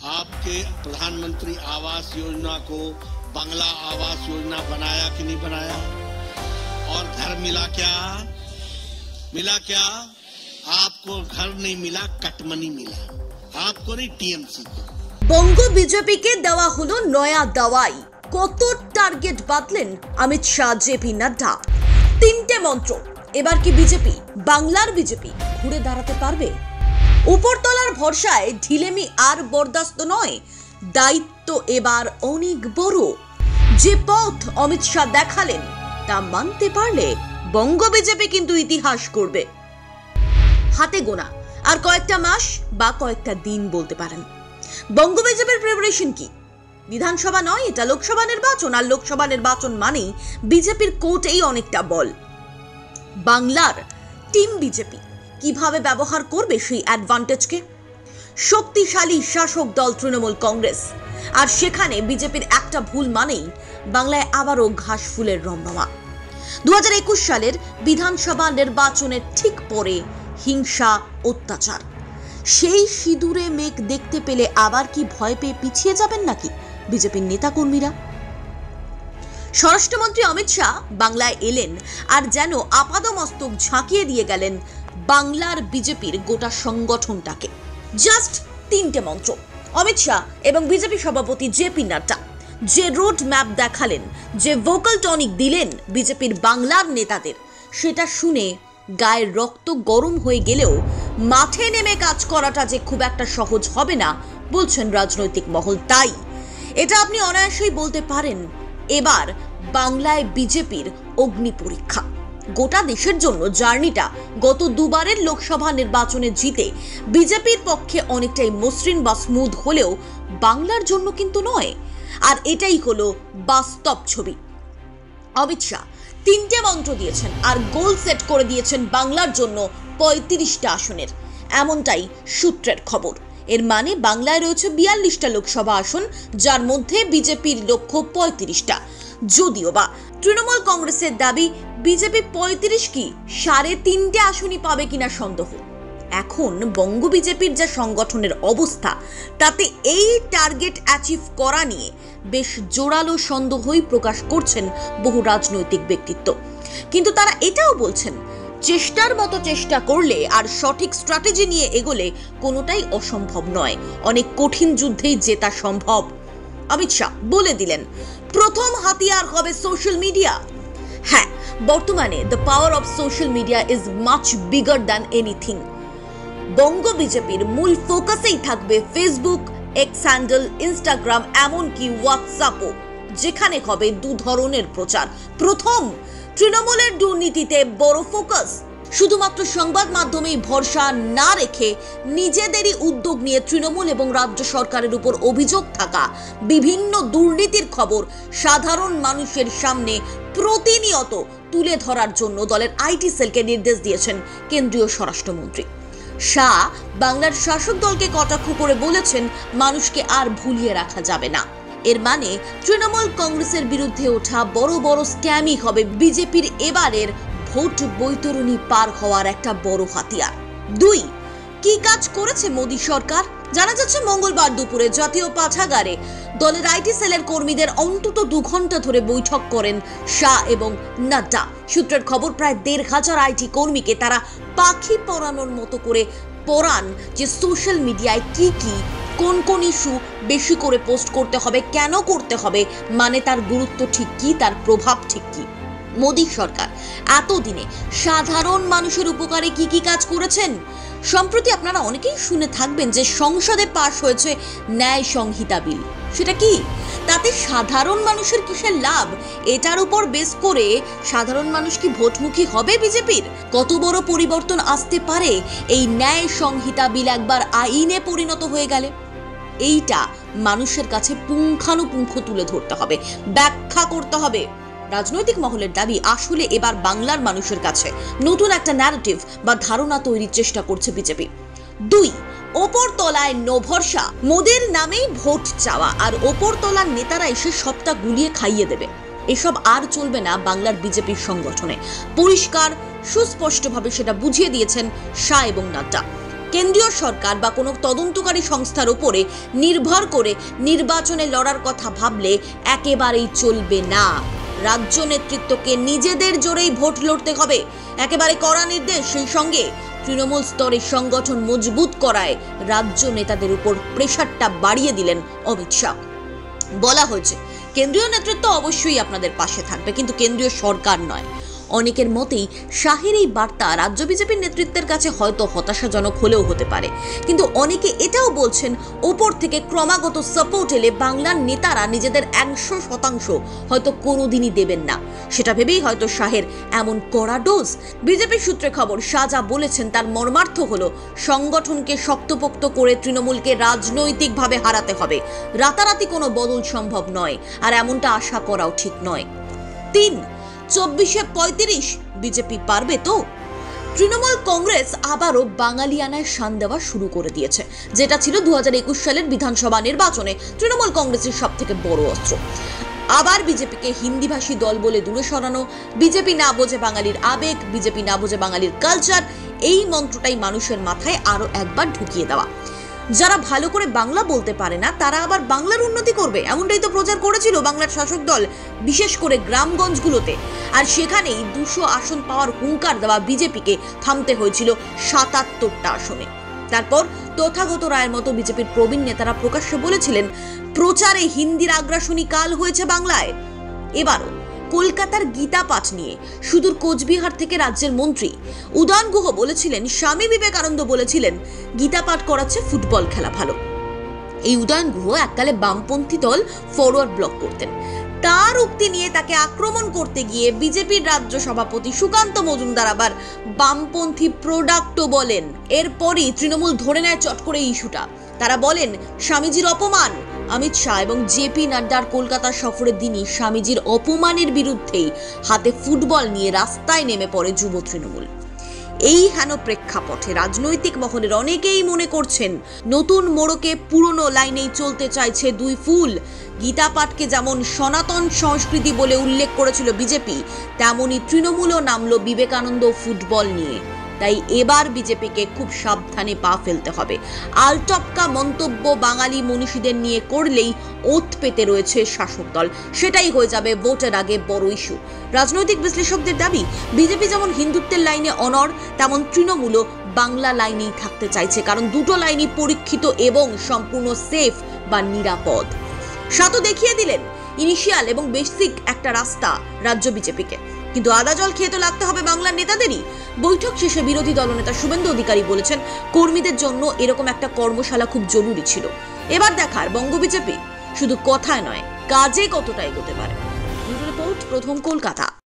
आपके प्रधानमंत्री आवास योजना को बंगला आवास योजना बनाया कि नहीं बनाया? और घर मिला क्या? आपको घर नहीं मिला, कटमनी मिला। आपको नहीं, टीएमसी को। বঙ্গ বিজেপিকে দেওয়া হলো নয়া দাওয়াই। কত টার্গেট বাতলেন অমিত শাহ, জেপি নাড্ডা। তিনটে মন্ত্র। এবার কি বিজেপি, বাংলার বিজেপি ঘুরে দাঁড়াতে পারবে? উপরতলার ভরসায় ঢিলেমি আর বরদাস্ত নয়। দায়িত্ব এবার অনেক বড়। যে পথ অমিত শাহ দেখালেন তা মানতে পারলে বঙ্গ বিজেপি কিন্তু ইতিহাস করবে। হাতে গোনা আর কয়েকটা মাস বা কয়েকটা দিন বলতে পারেন। বঙ্গ বিজেপির প্রিপারেশন কি? বিধানসভা নয়, এটা লোকসভা নির্বাচন, আর লোকসভা নির্বাচন মানেই বিজেপির কোর্টেই অনেকটা বল। বাংলার টিম বিজেপি কিভাবে ব্যবহার করবে সেই অ্যাডভান্টেজকে? শক্তিশালী শাসক দল তৃণমূল কংগ্রেস, আর সেখানে বিজেপির একটা ভুল মানেই বাংলায় আবারও ঘাস ফুলের রমরমা। 2021 সালের বিধানসভা নির্বাচনের ঠিক পরে হিংসা, অত্যাচার, সেই সিঁদুরে মেঘ দেখতে পেলে আবার কি ভয় পেয়ে পিছিয়ে যাবেন নাকি বিজেপির নেতাকর্মীরা? স্বরাষ্ট্রমন্ত্রী অমিত শাহ বাংলায় এলেন আর যেন আপাদমস্তক ঝাঁকিয়ে দিয়ে গেলেন বাংলার বিজেপির গোটা সংগঠনটাকে। জাস্ট তিনটে মন্ত্র। অমিত শাহ এবং বিজেপি সভাপতি জেপি নাড্ডা যে রোড ম্যাপ দেখালেন, যে ভোকাল টনিক দিলেন বিজেপির বাংলার নেতাদের, সেটা শুনে গায়ের রক্ত গরম হয়ে গেলেও মাঠে নেমে কাজ করাটা যে খুব একটা সহজ হবে না বলছেন রাজনৈতিক মহল। তাই এটা আপনি অনায়াসেই বলতে পারেন এবার বাংলায় বিজেপির অগ্নি পরীক্ষা। গোটা দেশের জন্য জার্নিটা গত দুবারের লোকসভা নির্বাচনে জিতে বিজেপির পক্ষে অনেকটাই মসৃণ বা স্মুথ হলেও বাংলার জন্য কিন্তু নয়। আর এটাই হলো বাস্তব ছবি। অমিত শাহ তিনটে মন্ত্র দিয়েছেন আর গোল সেট করে দিয়েছেন বাংলার জন্য 35টা আসনের, এমনটাই সূত্রের খবর। এর মানে বাংলায় রয়েছে 42টা লোকসভা আসন, যার মধ্যে বিজেপির লক্ষ্য 35টা। যদিও বা তৃণমূল কংগ্রেসের দাবি বিজেপি 35 কি 3.5 আসনই পাবে কিনা সন্দেহ। এখন বঙ্গ বিজেপির যা সংগঠনের অবস্থা, তাতে এই টার্গেট অ্যাচিভ করা নিয়ে বেশ জোরালো সন্দেহই প্রকাশ করছেন বহু রাজনৈতিক ব্যক্তিত্ব। কিন্তু তারা এটাও বলছেন চেষ্টার মতো চেষ্টা করলে আর সঠিক স্ট্র্যাটেজি নিয়ে এগোলে কোনোটাই অসম্ভব নয়, অনেক কঠিন যুদ্ধেই জেতা সম্ভব। অমিত শাহ বলে দিলেন প্রথম হাতিয়ার হবে সোশ্যাল মিডিয়া। হ্যাঁ, বর্তমানে the power of social media is much bigger than anything. Banga বিজেপির মূল ফোকাসেই থাকবে ফেসবুক, এক্স হ্যান্ডেল, ইনস্টাগ্রাম, এমনকি হোয়াটসঅ্যাপও, যেখানে হবে দু ধরনের প্রচার। প্রথম, তৃণমূলের দুর্নীতিতে বড় ফোকাস। শুধুমাত্র সংবাদ মাধ্যমেই ভরসা না রেখে নিজেদেরই উদ্যোগ নিয়ে তৃণমূল এবং রাজ্য সরকারের উপর অভিযোগ থাকা বিভিন্ন দুর্নীতির খবর সাধারণ মানুষের সামনে প্রতিনিয়ত তুলে ধরার জন্য দলের আইটি সেলকে নির্দেশ দিয়েছেন কেন্দ্রীয় স্বরাষ্ট্রমন্ত্রী। শাহ বাংলার শাসক দলকে কটাক্ষ করে বলেছেন মানুষকে আর ভুলিয়ে রাখা যাবে না। এর মানে তৃণমূল কংগ্রেসের বিরুদ্ধে ওঠা বড় বড় স্ক্যামই হবে বিজেপির এবারের ভোট বৈতরণী পার হওয়ার একটা বড় হাতিয়ার। 2, কি কাজ করেছে মোদী সরকার? জানা যাচ্ছে মঙ্গলবার দুপুরে জাতীয় পাঠাগারে দলের আইটি সেলের কর্মীদের অন্তত 2 ঘন্টা ধরে বৈঠক করেন শাহ এবং নাড্ডা। সূত্রের খবর প্রায় 1,500 আইটি কর্মীকে তারা পাখি পড়ানোর মতো করে পড়ান যে সোশ্যাল মিডিয়ায় কি কি কোন কোন ইস্যু বেশি করে পোস্ট করতে হবে, কেন করতে হবে, মানে তার গুরুত্ব ঠিক কি, তার প্রভাব ঠিক কি। মোদী সরকার এতদিনে সাধারণ মানুষের উপকারে কি কি কাজ করেছেন? সম্প্রতি আপনারা অনেকেই শুনে থাকবেন যে সংসদে পাশ হয়েছে ন্যায় সংহিতা বিল। সেটা কি? তাতে সাধারণ মানুষের কিসের লাভ? এটার উপর বেস করে সাধারণ মানুষ কি ভোটমুখী হবে বিজেপির? কত বড় পরিবর্তন আসতে পারে এই ন্যায় সংহিতা বিল একবার আইনে পরিণত হয়ে গেলে? এইটা মানুষের কাছে পুঙ্খানুপুঙ্খ তুলে ধরতে হবে, ব্যাখ্যা করতে হবে। রাজনৈতিক মহলের দাবি আসলে এবার বাংলার মানুষের কাছে নতুন একটা ন্যারেটিভ বা ধারণা তৈরির চেষ্টা করছে বিজেপি। 2, ওপর তলায় নো ভরসা। মোদের নামেই ভোট চাওয়া আর ওপর তলার নেতারা এসে সবটা গুলিয়ে খাইয়ে দেবে, এসব আর চলবে না বাংলার বিজেপির সংগঠনে। পরিষ্কার সুস্পষ্টভাবে সেটা বুঝিয়ে দিয়েছেন শাহ এবং নাড্ডা। কেন্দ্রীয় সরকার বা কোনো তদন্তকারী সংস্থার উপরে নির্ভর করে নির্বাচনে লড়ার কথা ভাবলে একেবারেই চলবে না। রাজ্য নেতৃত্বকে নিজেদের জোরেই ভোট লড়তে হবে, একেবারে কড়া নির্দেশ। সেই সঙ্গে তৃণমূল স্তরে সংগঠন মজবুত করায় রাজ্য নেতাদের উপর প্রেশারটা বাড়িয়ে দিলেন অমিত শাহ। বলা হয়েছে কেন্দ্রীয় নেতৃত্ব অবশ্যই আপনাদের পাশে থাকবে, কিন্তু কেন্দ্রীয় সরকার নয়। অনেকের মতেই শাহের এই বার্তা রাজ্য বিজেপির নেতৃত্বের কাছে হয়তো হতাশাজনক হলেও হতে পারে, কিন্তু অনেকে এটাও বলছেন ওপর থেকে ক্রমাগত সাপোর্ট এলে বাংলার নেতারা নিজেদের 100% হয়তো কোনোদিনই দেবেন না। সেটা ভেবেই হয়তো শাহের এমন কড়া ডোজ। বিজেপি সূত্রে খবর, শাহ যা বলেছেন তার মর্মার্থ হলো সংগঠনকে শক্তপোক্ত করে তৃণমূলকে রাজনৈতিকভাবে হারাতে হবে। রাতারাতি কোনো বদল সম্ভব নয়, আর এমনটা আশা করাও ঠিক নয়। 3-24-35 বিজেপি পারবে তো? তৃণমূল কংগ্রেস আবারও বাঙালিয়ানায় শান দেওয়া শুরু করে দিয়েছে, যেটা ছিল 2021 সালের বিধানসভা নির্বাচনে তৃণমূল কংগ্রেসের সবথেকে বড় অস্ত্র। আবার বিজেপিকে হিন্দিভাষী দল বলে দূরে সরানো, বিজেপি না বোঝে বাঙালির আবেগ, বিজেপি না বোঝে বাঙালির কালচার, এই মন্ত্রটাই মানুষের মাথায় আরো একবার ঢুকিয়ে দেওয়া। যারা ভালো করে বাংলা বলতে পারে না তারা আবার বাংলার উন্নতি করবে, এমনটাই তো প্রচার করেছিল বাংলার শাসক দল, বিশেষ করে গ্রামগঞ্জগুলোতে। আর সেখানেই 200 আসন পাওয়ার হুঙ্কার দেওয়া বিজেপিকে থামতে হয়েছিল 77টা আসনে। তারপর তথাগত রায়ের মতো বিজেপির প্রবীণ নেতারা প্রকাশ্যে বলেছিলেন প্রচারে হিন্দির আগ্রাসনী কাল হয়েছে বাংলায়। এবারও কলকাতার গীতা পাঠ নিয়ে সুদূর কোচবিহার থেকে রাজ্যের মন্ত্রী উদয়ন গুহ বলেছিলেন, স্বামী বিবেকানন্দ বলেছিলেন গীতা পাঠ করাচ্ছে ফুটবল খেলা ভালো। এই উদয়ন গুহ এককালে বামপন্থী দল ফরওয়ার্ড ব্লক করতেন। তার উক্তি নিয়ে তাকে আক্রমণ করতে গিয়ে বিজেপির রাজ্য সভাপতি সুকান্ত মজুমদার আবার বামপন্থী প্রোডাক্টও বলেন। এরপরই তৃণমূল ধরে নেয় চট করে ইস্যুটা। তারা বলেন স্বামীজির অপমান। অমিত শাহ এবং জেপি নাড্ডার কলকাতা সফরের দিনই স্বামীজির অপমানের বিরুদ্ধেই হাতে ফুটবল নিয়ে রাস্তায় নেমে পড়ে যুব তৃণমূল। এই হেন প্রেক্ষাপটে রাজনৈতিক মহলের অনেকেই মনে করছেন নতুন মোড়কে পুরনো লাইনেই চলতে চাইছে দুই ফুল। গীতা পাঠকে যেমন সনাতন সংস্কৃতি বলে উল্লেখ করেছিল বিজেপি, তেমনই তৃণমূলও নামলো বিবেকানন্দ ফুটবল নিয়ে। তাই এবার বিজেপিকে খুব সাবধানে পা ফেলতে হবে। আলটপকা মন্তব্য বাঙালি মনীষীদের নিয়ে করলেই ওত পেতে রয়েছে শাসক দল, সেটাই হয়ে যাবে ভোটের আগে বড় ইস্যু। রাজনৈতিক বিশ্লেষকদের দাবি বিজেপি যেমন হিন্দুত্বের লাইনে অনড়, তেমন তৃণমূলও বাংলা লাইনেই থাকতে চাইছে, কারণ দুটো লাইনই পরীক্ষিত এবং সম্পূর্ণ সেফ বা নিরাপদ। শাহ তো দেখিয়ে দিলেন ইনিশিয়াল এবং বেসিক একটা রাস্তা রাজ্য বিজেপিকে, কিন্তু আদা জল খেয়ে তো লাগতে হবে বাংলার নেতাদেরই। বৈঠক শেষে বিরোধী দলনেতা শুভেন্দু অধিকারী বলেছেন কর্মীদের জন্য এরকম একটা কর্মশালা খুব জরুরি ছিল। এবার দেখার বঙ্গ বিজেপি শুধু কথায় নয় কাজে কতটা এগোতে পারে। রিপোর্ট, প্রথম কলকাতা।